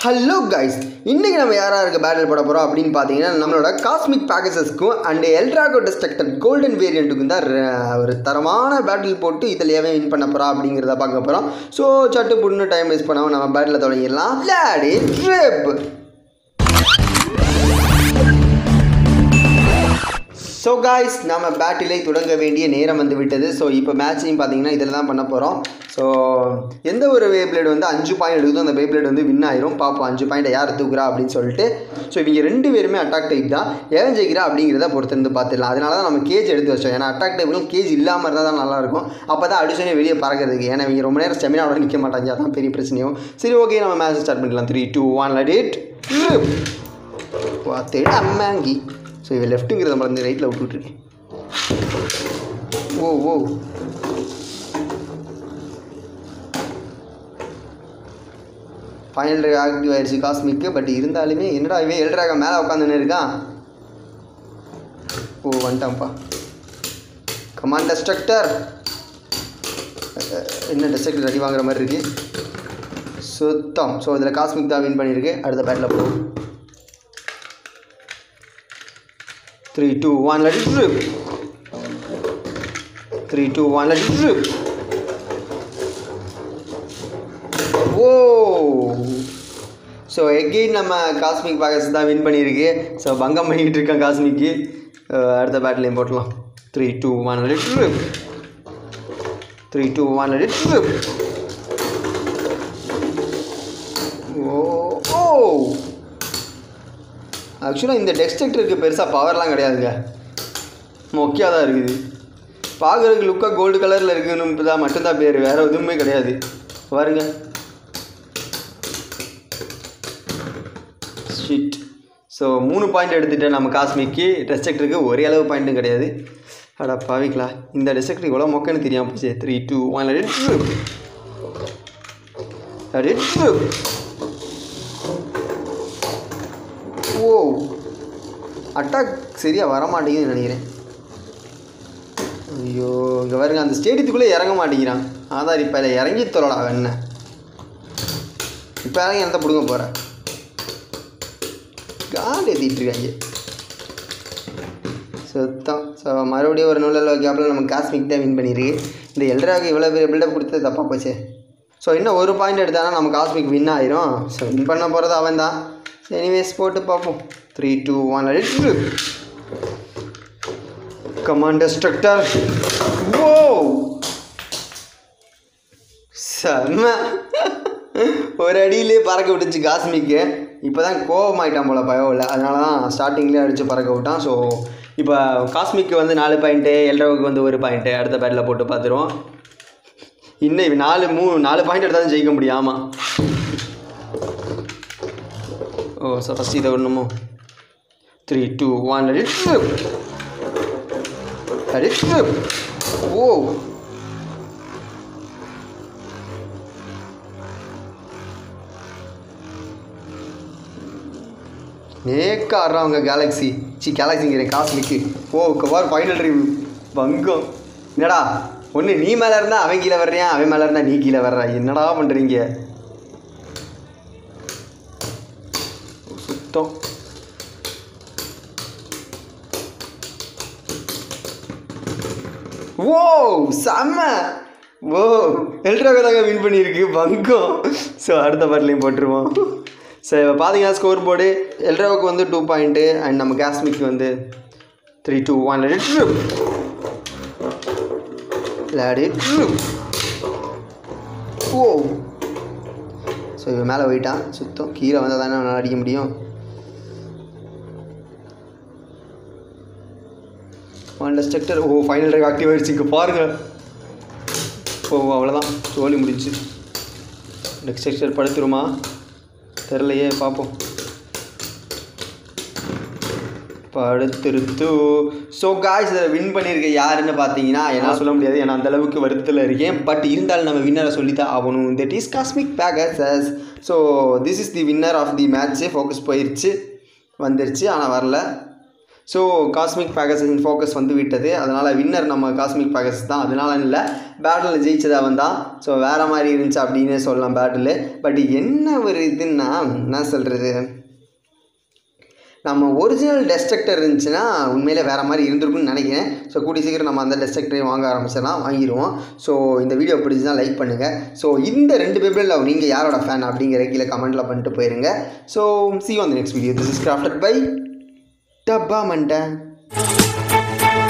Hello guys, இன்றைக்கி நம்ம யாராக இருக்க பேட்டில் போட போகிறோம் அப்படின்னு பார்த்தீங்கன்னா நம்மளோட காஸ்மிக் பேகசஸ்க்கும் அண்ட் எல்ட்ராகோ டிஸ்ட்ரக்டர் கோல்டன் வேரியண்ட்டுக்கும் தான் ஒரு தரமான பேட்டில் போட்டு இதில் ஏன் வின் பண்ண போகிறோம் அப்படிங்கிறத பார்க்க போகிறோம். ஸோ சட்டு புண்ணு டைம் வேஸ்ட் பண்ணாமல் நம்ம பேட்டில் தொடங்கிடலாம். லேடி ட்ரிப். ஸோ காய்ஸ், நம்ம பேட்டிலை தொடங்க வேண்டிய நேரம் வந்து விட்டது. ஸோ இப்போ மேட்சையும் பார்த்தீங்கன்னா இதில் தான் பண்ண போகிறோம். ஸோ எந்த ஒரு பேப்ளேடு வந்து 5 பாயிண்ட் எடுக்குதோ அந்த பேப்ளேடு வந்து வின் ஆயிரும். பார்ப்போம் 5 பாயிண்ட்டை யார் தூக்குறா அப்படின்னு சொல்லிட்டு. ஸோ இவங்க 2 பேருமே அட்டாக் டைப் தான். ஏன் ஜெயிக்கிறா அப்படிங்கிறத பொறுத்திருந்து பார்த்துடலாம். அதனால தான் நம்ம கேஜ் எடுத்து வச்சோம். ஏன்னா அட்டாக் டைப்களும் கேஜ் இல்லாமல் இருந்தால் தான் நல்லாயிருக்கும். அப்போ தான் அடிச்சோன்னே வெளியே பறக்கிறதுக்கு. ஏன்னா இவங்க ரொம்ப நேரம் ஸ்டெமினாவோட நிற்க மாட்டாங்க. அதான் பெரிய பிரச்சனையும். சரி, ஓகே, நம்ம மேட்ச் ஸ்டார்ட் பண்ணிக்கலாம். 3, 2, 1 let it பார்த்துட்டு அம்மாங்கி. ஸோ இவன் லெஃப்ட்டுங்கிறத மறந்து ரைட்டில் விட்டுட்ருக்கேன். ஓ ஓ ஃபைனல் ஆக்டிவ் ஆயிடுச்சு காஸ்மிக்கு. பட் இருந்தாலுமே என்னடா இவன் எல்ட்ராக மேலே உட்காந்துன்னு இருக்கான். ஓ வந்துட்டான்ப்பா. Command destroyer. என்ன டெஸ்ட்ரக்டர் அடி வாங்குற மாதிரி இருக்குது சுத்தம். ஸோ இதில் காஸ்மிக் தான் வின் பண்ணியிருக்கு. அடுத்த பேட்டில் போகும். 3, 2, 1 let it rip. 3, 2, 1 let it rip. ஓ ஸோ எகெயின் நம்ம காஸ்மிக் பேகஸ் தான் வின் பண்ணியிருக்கு. ஸோ பங்கம் பண்ணிக்கிட்டு இருக்கேன் காஸ்மிக்கு. அடுத்த பேட்டிலையும் போட்டலாம். 3, 2, 1 let it rip. 3, 2, 1 let it rip. ஓ ஆக்சுவலாக இந்த டெஸ்ட்ரக்டருக்கு பெருசாக பவர்லாம் கிடையாதுங்க. மொக்கையாக தான் இருக்குது. பார்க்குறதுக்கு லுக்காக கோல்டு கலரில் இருக்குன்னு தான் மட்டும்தான் பேர், வேறு எதுவுமே கிடையாது. பாருங்க. ஷிட். ஸோ 3 பாயிண்ட் எடுத்துகிட்டேன் நம்ம காஸ்மிக்கு. டெஸ்ட்ரக்டருக்கு ஒரே அளவு பாயிண்ட்டும் கிடையாது. அடா பாவிக்கலாம், இந்த டெஸ்ட்ரக்டர் இவ்வளோ மொக்கன்னு தெரியாமல் போச்சு. 3, 2, 1 let it rip. Let it rip. ஓ அட்டாக் சரியாக வரமாட்டேங்குதுன்னு நினைக்கிறேன். ஐயோ இங்கே பாருங்க, அந்த ஸ்டேடியத்துக்குள்ளே இறங்க மாட்டேங்கிறான். அதான் இப்போ இல்லை, இறங்கி தொல்லடா என்ன. இப்போ இறங்கி எந்த பிடுங்க போகிறேன். கால் ஏற்றிட்டு இருக்காங்க சுத்தம். ஸோ மறுபடியும் ஒரு நூலில் கேப்பில் நம்ம காஸ்மிக் தான் வின் பண்ணியிருக்கு. இந்த எல்ட்ராவுக்கு இவ்வளோ பெரிய பில்டப் கொடுத்து தப்பாக போச்சு. ஸோ இன்னும் ஒரு பாயிண்ட் எடுத்தானா நம்ம காஸ்மிக் வின் ஆயிரும். ஸோ வின் பண்ண போகிறது அவன் தான். எனிவேஸ் போட்டு பார்ப்போம். 3, 2, 1 let it rip. Command destroyer. ஓ செம்ம. ஒரு அடியிலே பறக்க விட்டுச்சு காஸ்மிக்கு. இப்போ தான் கோபமாயிட்டான் போல் பயோவில். அதனால தான் ஸ்டார்டிங்லேயே அடித்து பறக்க விட்டான். ஸோ இப்போ காஸ்மிக்கு வந்து 4 பாயிண்ட்டு, எல்ட்ராவுக்கு வந்து 1 பாயிண்ட்டு. அடுத்த பேட்டில் போட்டு பார்த்துருவோம். இன்னும் 4 பாயிண்ட் எடுத்தாலும் ஜெயிக்க முடியும். ஆமாம். ஓ ஸோ ஃபஸ்ட் இதை ஒன்றுமோ. 3, 2, 1 let it rip. Let it rip. ஓ நேக்கா ஆடுறாங்க கேலக்ஸிங்கிறேன் காஸ்மிக்கு. ஓ கவார் ஃபைனல் ரிவ்யூ பங்கம். என்னடா ஒன்று நீ மேலே இருந்தால் அவன் கீழே வர்றியான், அவன் மேலே இருந்தால் நீ கீழே வர்றா. என்னடா பண்ணுறீங்க சுத்தம். ஓ செம்ம. ஓ எல்ட்ராகோ தாங்க வின் பண்ணியிருக்கு பங்கம். ஸோ அடுத்த பாட்டிலையும் போட்டுருவோம். ஸோ இப்போ பார்த்தீங்கன்னா ஸ்கோர் போர்டு எல்ட்ராவுக்கு வந்து 2 பாயிண்ட்டு அண்ட் நம்ம காஸ்மிக்கு வந்து 3, 2, 1 let it rip. Let it rip. ஓ ஸோ இவன் மேலே போயிட்டான் சுத்தம். கீழே வந்தால் தானே அவனால் அடிக்க முடியும். 1 டெஸ்ட்ரக்டர். ஓ ஃபைனல் ட்ரைவ் ஆக்டிவ் ஆகிடுச்சு. இங்கே பாருங்கள். ஓ அவ்வளோதான், சோலி முடிச்சு. டெஸ்ட்ரக்டர் படுத்துருமா தெரிலையே, பார்ப்போம். படுத்துருத்து. ஸோ காய்ஸ், இதில் வின் பண்ணியிருக்க யாருன்னு பார்த்தீங்கன்னா என்ன சொல்ல முடியாது. ஏன்னா அந்தளவுக்கு வருத்தத்தில் இருக்கேன். பட் இருந்தாலும் நம்ம வின்னரை சொல்லித்தான் ஆகணும். That is cosmic Pegasus. So this is the winner of the match. Focus போயிடுச்சு வந்துருச்சு, ஆனால் வரல. ஸோ காஸ்மிக் பேகஸின் ஃபோக்கஸ் வந்து விட்டது. அதனால் வின்னர் நம்ம காஸ்மிக் பேகஸ் தான். அதனால இல்லை, பேட்டில் ஜெயிச்சது அவன் தான். ஸோ வேறு மாதிரி இருந்துச்சு அப்படின்னே சொல்லலாம் பேட்டில். பட் என்ன ஒரு இதுன்னா, என்ன சொல்கிறது, நம்ம ஒரிஜினல் டெஸ்ட்ரக்டர் இருந்துச்சுன்னா உண்மையிலே வேறு மாதிரி இருந்திருக்குன்னு நினைக்கிறேன். ஸோ கூடிய சீக்கிரம் நம்ம அந்த டெஸ்ட்ரக்டரையும் வாங்க ஆரம்பிச்சிடலாம், வாங்கிடுவோம். ஸோ இந்த வீடியோ பிடிச்சினா லைக் பண்ணுங்கள். ஸோ இந்த 2 பேபிளில் நீங்கள் யாரோட ஃபேன் அப்படிங்கிற கீழே கமெண்ட்டில் பண்ணிட்டு போயிருங்க. So see you on the next video. This is crafted by டப்பா மண்டை.